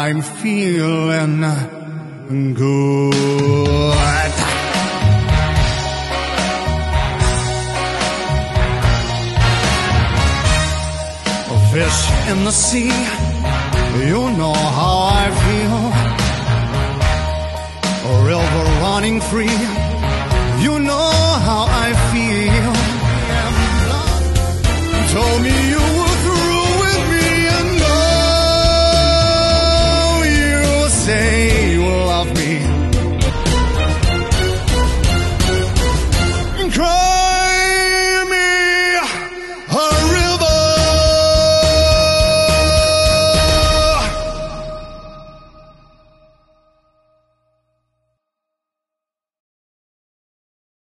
I'm feeling good. Fish in the sea, you know how I feel. A river running free, you